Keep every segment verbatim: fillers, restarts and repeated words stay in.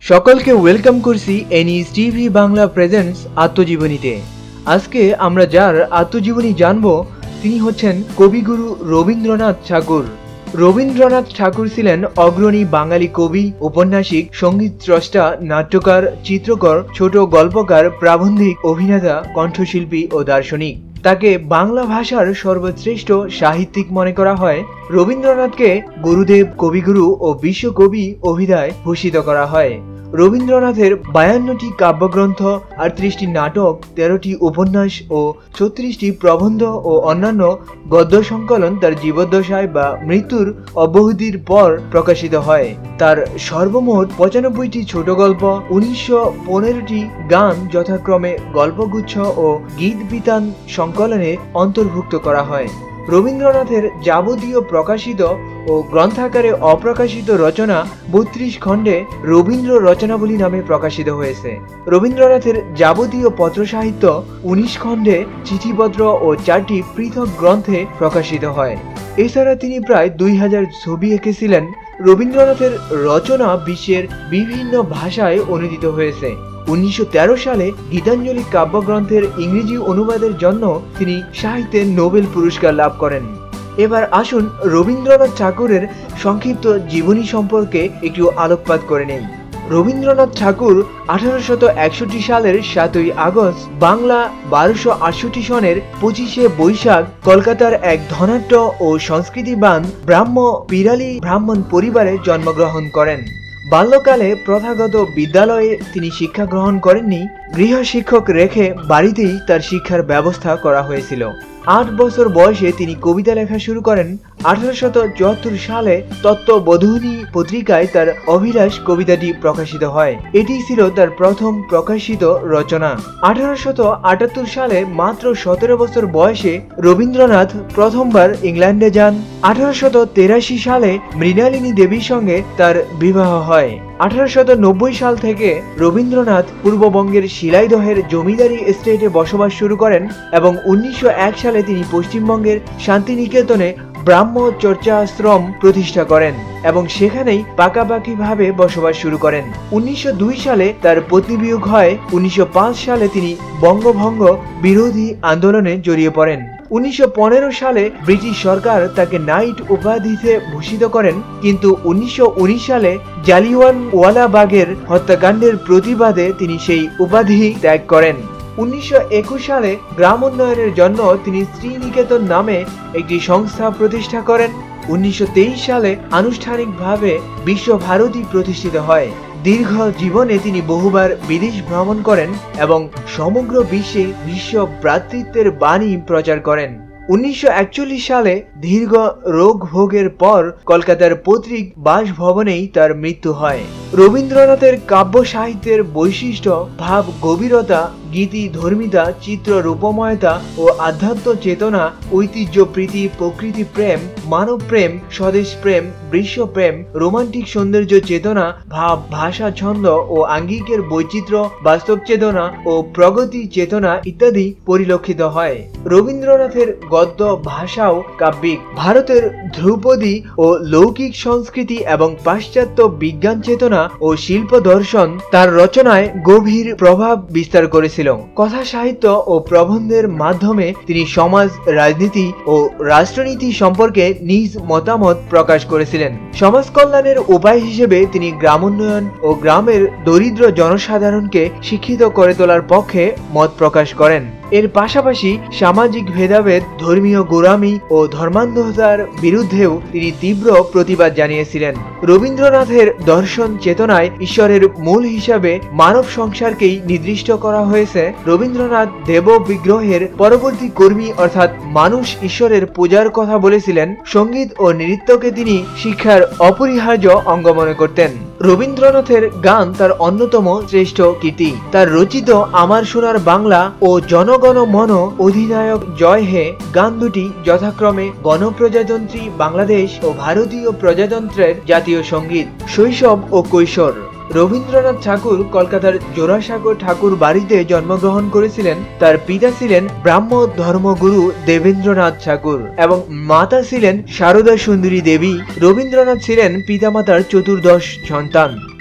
সকলকে ওয়েলকাম করছি এনইস টিভি বাংলা প্রেজেন্টস আত্মজীবনীতে। আজকে আমরা যার আত্মজীবনী জানব তিনি হচ্ছেন কবিগুরু রবীন্দ্রনাথ ঠাকুর। রবীন্দ্রনাথ ঠাকুর ছিলেন অগ্রণী বাঙালি কবি, ঔপন্যাসিক, সঙ্গীত স্রষ্টা, নাট্যকার, চিত্রকর, ছোট গল্পকার, প্রাবন্ধিক, অভিনেতা, কণ্ঠশিল্পী ও দার্শনিক। তাকে বাংলা ভাষার সর্বশ্রেষ্ঠ সাহিত্যিক মনে করা হয়। রবীন্দ্রনাথকে গুরুদেব, কবিগুরু ও বিশ্বকবি অভিধায় ভূষিত করা হয়। রবীন্দ্রনাথের বায়ান্নটি কাব্যগ্রন্থ, আটত্রিশটি নাটক, তেরোটি উপন্যাস ও ছত্রিশটি প্রবন্ধ ও অন্যান্য গদ্য সংকলন তার জীবদ্দশায় বা মৃত্যুর অব্যাহতির পর প্রকাশিত হয়। তার সর্বমোট পঁচানব্বইটি ছোট গল্প, উনিশশো পনেরোটি গান যথাক্রমে গল্পগুচ্ছ ও গীত বিতান সংকলনে অন্তর্ভুক্ত করা হয়। রবীন্দ্রনাথের যাবতীয় প্রকাশিত ও গ্রন্থাকারে অপ্রকাশিত রচনা বত্রিশ খণ্ডে রবীন্দ্র রচনাবলী নামে প্রকাশিত হয়েছে। রবীন্দ্রনাথের যাবতীয় পত্র সাহিত্য উনিশ খণ্ডে, চিঠিপত্র ও চারটি পৃথক গ্রন্থে প্রকাশিত হয়। এছাড়া তিনি প্রায় দুই হাজার ছবি এঁকেছিলেন। রবীন্দ্রনাথের রচনা বিশ্বের বিভিন্ন ভাষায় অনুদিত হয়েছে। উনিশশো তেরো সালে গীতাঞ্জলি কাব্যগ্রন্থের ইংরেজি অনুবাদের জন্য তিনি সাহিত্যে নোবেল পুরস্কার লাভ করেন। এবার আসুন রবীন্দ্রনাথ ঠাকুরের সংক্ষিপ্ত জীবনী সম্পর্কে একটু আলোকপাত করে নেই। রবীন্দ্রনাথ ঠাকুর আঠারোশত একষট্টি সালের সাতই আগস্ট বাংলা বারোশো আটষট্টি সনের পঁচিশে বৈশাখ কলকাতার এক ধনাঢ্য ও সংস্কৃতিবান ব্রাহ্ম পিরালি ব্রাহ্মণ পরিবারে জন্মগ্রহণ করেন। বাল্যকালে প্রথাগত বিদ্যালয়ে তিনি শিক্ষা গ্রহণ করেননি। গৃহ শিক্ষক রেখে বাড়িতেই তার শিক্ষার ব্যবস্থা করা হয়েছিল। আট বছর বয়সে তিনি কবিতা লেখা শুরু করেন। আঠারোশত চুয়াত্তর সালে তত্ত্ববোধিনী পত্রিকায় তার অভিলাষ কবিতাটি প্রকাশিত হয়। এটি ছিল তার প্রথম প্রকাশিত রচনা। আঠারোশত আটাত্তর সালে মাত্র সতেরো বছর বয়সে রবীন্দ্রনাথ প্রথমবার ইংল্যান্ডে যান। আঠারোশত তেরাশি সালে মৃণালিনী দেবীর সঙ্গে তার বিবাহ হয়। আঠারোশত নব্বই সাল থেকে রবীন্দ্রনাথ পূর্ববঙ্গের শিলাইদহের জমিদারি এস্টেটে বসবাস শুরু করেন এবং উনিশশো এক সালে তিনি পশ্চিমবঙ্গের শান্তিনিকেতনে ব্রাহ্ম চর্চাশ্রম প্রতিষ্ঠা করেন এবং সেখানেই পাকাপাকিভাবে বসবাস শুরু করেন। উনিশশো দুই সালে তার পত্নী বিয়োগ হয়। উনিশশো পাঁচ সালে তিনি বঙ্গভঙ্গ বিরোধী আন্দোলনে জড়িয়ে পড়েন। উনিশশো পনেরো সালে ব্রিটিশ সরকার তাকে নাইট উপাধিতে ভূষিত করেন, কিন্তু উনিশশো উনিশ সালে জালিয়ানওয়ালাবাগের হত্যাকাণ্ডের প্রতিবাদে তিনি সেই উপাধি ত্যাগ করেন। উনিশশো একুশ সালে গ্রাম উন্নয়নের জন্য তিনি শ্রীনিকেতন নামে একটি সংস্থা প্রতিষ্ঠা করেন। উনিশশো তেইশ সালে আনুষ্ঠানিকভাবে বিশ্বভারতী প্রতিষ্ঠিত হয়। দীর্ঘ জীবনে তিনি বহুবার বিদেশ ভ্রমণ করেন এবং সমগ্র বিশ্বে বিশ্ব ভ্রাতৃত্বের বাণী প্রচার করেন। উনিশশো একচল্লিশ সালে দীর্ঘ রোগ ভোগের পর কলকাতার পৈতৃক বাসভবনেই তার মৃত্যু হয়। রবীন্দ্রনাথের কাব্য সাহিত্যের বৈশিষ্ট্য ভাব গভীরতা, গীতি ধর্মিতা, চিত্র রূপময়তা ও আধ্যাত্ম চেতনা, ঐতিহ্য প্রীতি, প্রকৃতি প্রেম, মানব প্রেম, স্বদেশ প্রেম, বিশ্বপ্রেম, রোমান্টিক সৌন্দর্য চেতনা, ভাব, ভাষা, ছন্দ ও আঙ্গিকের বৈচিত্র্য, বাস্তব চেতনা ও প্রগতি চেতনা ইত্যাদি পরিলক্ষিত হয়। রবীন্দ্রনাথের গদ্য ভাষাও কাব্যিক। ভারতের ধ্রুপদী ও লৌকিক সংস্কৃতি এবং পাশ্চাত্য বিজ্ঞান চেতনা ও শিল্প দর্শন তার রচনায় গভীর প্রভাব বিস্তার করেছিল। কথা সাহিত্য ও প্রবন্ধের মাধ্যমে তিনি সমাজ, রাজনীতি ও রাষ্ট্রনীতি সম্পর্কে নিজ মতামত প্রকাশ করেছিলেন। সমাজ কল্যাণের উপায় হিসেবে তিনি গ্রামোন্নয়ন ও গ্রামের দরিদ্র জনসাধারণকে শিক্ষিত করে তোলার পক্ষে মত প্রকাশ করেন। এর পাশাপাশি সামাজিক ভেদাভেদ, ধর্মীয় গোঁড়ামি ও ধর্মান্ধতার বিরুদ্ধেও তিনি তীব্র প্রতিবাদ জানিয়েছিলেন। রবীন্দ্রনাথের দর্শন চেতনায় ঈশ্বরের মূল হিসাবে মানব সংসারকেই নির্দিষ্ট করা হয়েছে। রবীন্দ্রনাথ দেব বিগ্রহের পরবর্তী কর্মী অর্থাৎ মানুষ ঈশ্বরের পূজার কথা বলেছিলেন। সঙ্গীত ও নৃত্যকে তিনি শিক্ষার অপরিহার্য অঙ্গ মনে করতেন। রবীন্দ্রনাথের গান তার অন্যতম শ্রেষ্ঠ কীর্তি। তার রচিত আমার সোনার বাংলা ও জনগণ মন অধিনায়ক জয় হে গান দুটি যথাক্রমে গণপ্রজাতন্ত্রী বাংলাদেশ ও ভারতীয় প্রজাতন্ত্রের জাতীয় সঙ্গীত। শৈশব ও কৈশোর। রবীন্দ্রনাথ ঠাকুর কলকাতার জোড়াসাঁকো ঠাকুর বাড়িতে জন্মগ্রহণ করেছিলেন। তার পিতা ছিলেন ব্রাহ্ম ধর্মগুরু দেবেন্দ্রনাথ ঠাকুর এবং মাতা ছিলেন সারদা সুন্দরী দেবী। রবীন্দ্রনাথ ছিলেন পিতামাতার চতুর্দশ সন্তান।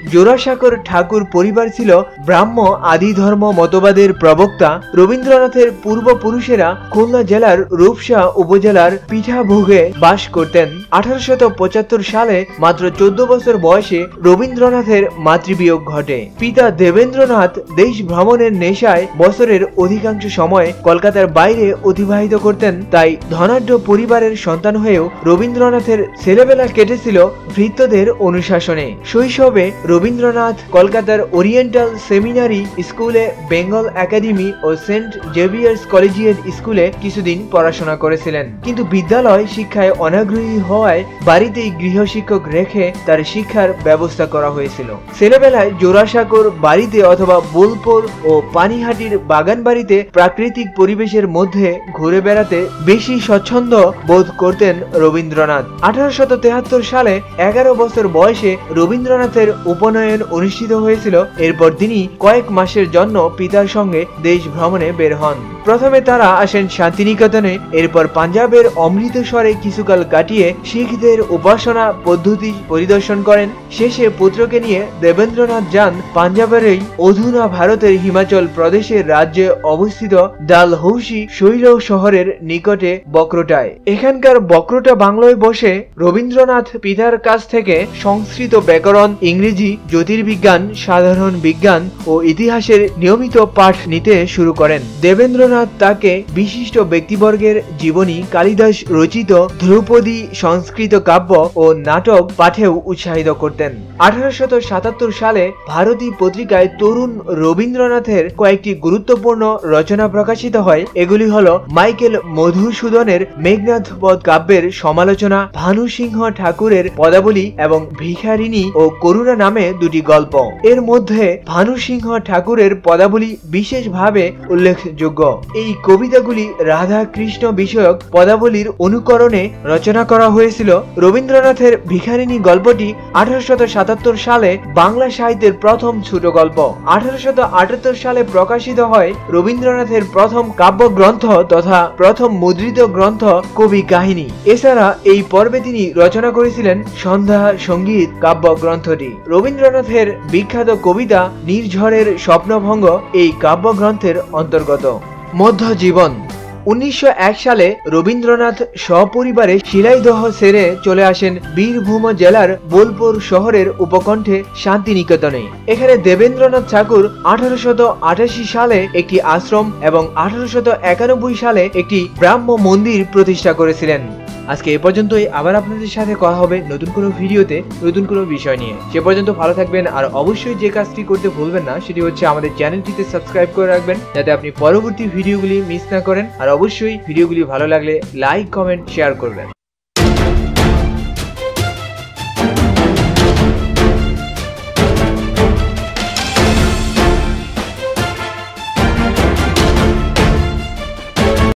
জোড়াসাঁকোর ঠাকুর পরিবার ছিল ব্রাহ্ম আদি ধর্ম মতবাদের প্রবক্তা। রবীন্দ্রনাথের পূর্বপুরুষেরা খুলনা জেলার রূপসা উপজেলার পিঠাভোগে বাস করতেন। আঠারোশত পঁচাত্তর সালে মাত্র চোদ্দ বছর বয়সে রবীন্দ্রনাথের মাতৃবিয়োগ ঘটে। পিতা দেবেন্দ্রনাথ দেশ ভ্রমণের নেশায় বছরের অধিকাংশ সময় কলকাতার বাইরে অতিবাহিত করতেন। তাই ধনাঢ্য পরিবারের সন্তান হয়েও রবীন্দ্রনাথের ছেলেবেলা কেটেছিল ভৃত্যদের অনুশাসনে। শৈশবে রবীন্দ্রনাথ কলকাতার ওরিয়েন্টাল সেমিনারি স্কুলে, বেঙ্গল একাডেমি ও সেন্ট জেভিয়ার্স কলেজিয়েট স্কুলে কিছুদিন পড়াশোনা করেছিলেন। কিন্তু বিদ্যালয় শিক্ষায় অনাগ্রহী হওয়ায় বাড়িতেই গৃহশিক্ষক রেখে তার শিক্ষার ব্যবস্থা করা হয়েছিল। ছেলেবেলায় জোড়াসাঁকোর বাড়িতে অথবা বোলপুর ও পানিহাটির বাগান বাড়িতে প্রাকৃতিক পরিবেশের মধ্যে ঘুরে বেড়াতে বেশি স্বচ্ছন্দ বোধ করতেন রবীন্দ্রনাথ। আঠারোশত তেহাত্তর সালে এগারো বছর বয়সে রবীন্দ্রনাথের উপনয়ন অনুষ্ঠিত হয়েছিল। এরপর তিনি কয়েক মাসের জন্য পিতার সঙ্গে দেশ ভ্রমণে বের হন। প্রথমে তারা আসেন শান্তিনিকেতনে, এরপর পাঞ্জাবের অমৃতসরে কিছুকাল কাটিয়ে শিখদের উপাসনা পদ্ধতি পরিদর্শন করেন। শেষে পুত্রকে নিয়ে দেবেন্দ্রনাথ যান পাঞ্জাবের এই অধুনা ভারতের হিমাচল প্রদেশের রাজ্যে অবস্থিত ডালহৌসি শৈল শহরের নিকটে বক্রোটায়। এখানকার বক্রোটা বাংলোয় বসে রবীন্দ্রনাথ পিতার কাছ থেকে সংস্কৃত ব্যাকরণ, ইংরেজি, জ্যোতির্বিজ্ঞান, সাধারণ বিজ্ঞান ও ইতিহাসের নিয়মিত পাঠ নিতে শুরু করেন। দেবেন্দ্রনাথ তাকে বিশিষ্ট ব্যক্তিবর্গের জীবনী, কালিদাস রচিত ধ্রুপদী সংস্কৃত কাব্য ও নাটক পাঠেও উৎসাহিত করতেন। আঠারোশত সাতাত্তর সালে ভারতী পত্রিকায় তরুণ রবীন্দ্রনাথের কয়েকটি গুরুত্বপূর্ণ রচনা প্রকাশিত হয়। এগুলি হল মাইকেল মধুসূদনের মেঘনাদ বধ কাব্যের সমালোচনা, ভানু সিংহ ঠাকুরের পদাবলী এবং ভিখারিণী ও করুণা নামে দুটি গল্প। এর মধ্যে ভানু সিংহ ঠাকুরের পদাবলী বিশেষভাবে উল্লেখযোগ্য। এই কবিতাগুলি রাধা কৃষ্ণ বিষয়ক পদাবলীর অনুকরণে রচনা করা হয়েছিল। রবীন্দ্রনাথের ভিখারিণী গল্পটি আঠারোশত সাতাত্তর সালে বাংলা সাহিত্যের প্রথম ছোট গল্প। আঠারোশত আটাত্তর সালে প্রকাশিত হয় রবীন্দ্রনাথের প্রথম কাব্যগ্রন্থ তথা প্রথম মুদ্রিত গ্রন্থ কবি কাহিনী। এছাড়া এই পর্বে তিনি রচনা করেছিলেন সন্ধ্যা সঙ্গীত কাব্যগ্রন্থটি। রবীন্দ্রনাথের বিখ্যাত কবিতা নির্ঝরের স্বপ্নভঙ্গ এই কাব্যগ্রন্থের অন্তর্গত। মধ্যজীবন। উনিশশো এক সালে রবীন্দ্রনাথ সপরিবারে শিলাইদহ সেরে চলে আসেন বীরভূম জেলার বোলপুর শহরের উপকণ্ঠে শান্তিনিকেতনে। এখানে দেবেন্দ্রনাথ ঠাকুর আঠারোশত আটাশি সালে একটি আশ্রম এবং আঠারোশত একানব্বই সালে একটি ব্রাহ্ম মন্দির প্রতিষ্ঠা করেছিলেন। আজকে এ পর্যন্তই। আবার আপনাদের সাথে কথা হবে নতুন কোনো ভিডিওতে নতুন কোনো বিষয় নিয়ে। সে পর্যন্ত ভালো থাকবেন, আর অবশ্যই যে কাজটি করতে ভুলবেন না সেটি হচ্ছে আমাদের চ্যানেলটিতে সাবস্ক্রাইব করে রাখবেন, যাতে আপনি পরবর্তী ভিডিওগুলি মিস না করেন। আর অবশ্যই ভিডিওগুলি ভালো লাগলে লাইক, কমেন্ট, শেয়ার করবেন।